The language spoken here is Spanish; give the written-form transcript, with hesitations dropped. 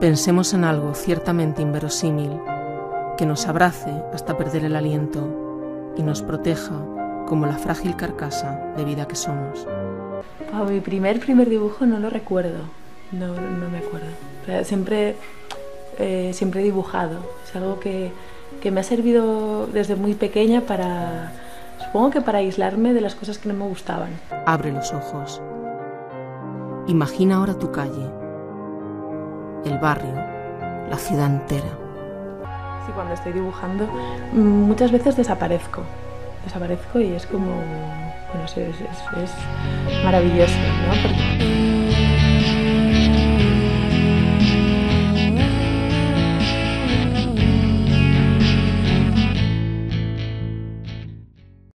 Pensemos en algo ciertamente inverosímil, que nos abrace hasta perder el aliento y nos proteja como la frágil carcasa de vida que somos. Mi primer dibujo no lo recuerdo, no me acuerdo. Pero siempre he dibujado, es algo que me ha servido desde muy pequeña supongo que para aislarme de las cosas que no me gustaban. Abre los ojos. Imagina ahora tu calle, el barrio, la ciudad entera. Sí, cuando estoy dibujando muchas veces desaparezco y es como, bueno, es maravilloso, ¿no? Porque